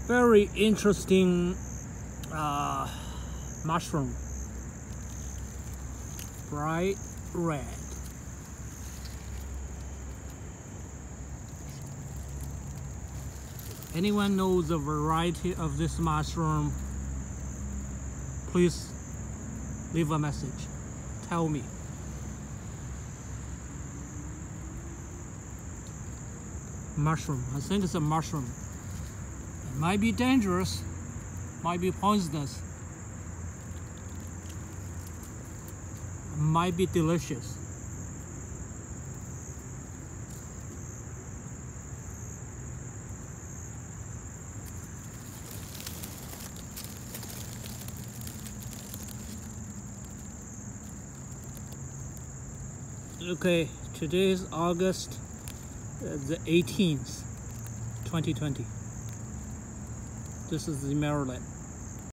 Very interesting mushroom. Bright red. Anyone knows the variety of this mushroom? Please leave a message. Tell me. Mushroom. I think it's a mushroom. It might be dangerous, might be poisonous, might be delicious. Okay, today is August the 18th, 2020. This is the Maryland.